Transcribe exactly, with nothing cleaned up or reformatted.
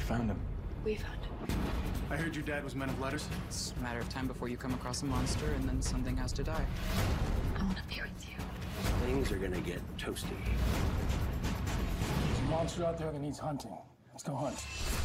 found him. We found him. I heard your dad was men of letters. It's a matter of time before you come across a monster and then something has to die. I want to be with you. Things are gonna get toasty. There's a monster out there that needs hunting. Let's go hunt.